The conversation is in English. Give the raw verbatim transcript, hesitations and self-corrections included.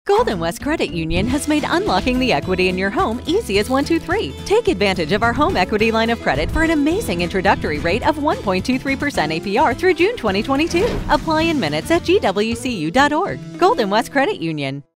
Goldenwest Credit Union has made unlocking the equity in your home easy as one two three. Take advantage of our home equity line of credit for an amazing introductory rate of one point two three percent A P R through June twenty twenty-two. Apply in minutes at G W C U dot org. Goldenwest Credit Union.